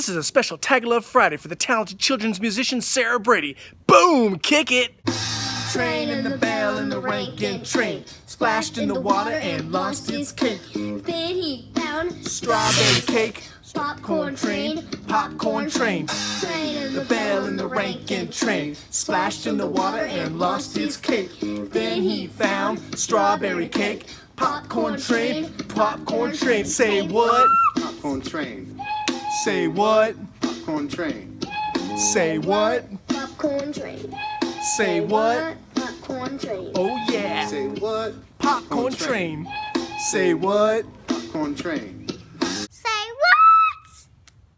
This is a special Tagalove Friday for the talented children's musician Sarah Brady. Boom! Kick it! Train and the bell and the Rankin train splashed in the water and lost its cake. Then he found Strawberry cake, popcorn train, popcorn train. train and The bell in the Rankin train splashed in the water and lost its cake. Then he found strawberry cake, popcorn train, popcorn train. Say what? Popcorn train. Say what? Popcorn train. Say what? popcorn train. Say what? Popcorn train. Oh yeah! Say what? Popcorn train. Say what? Popcorn train.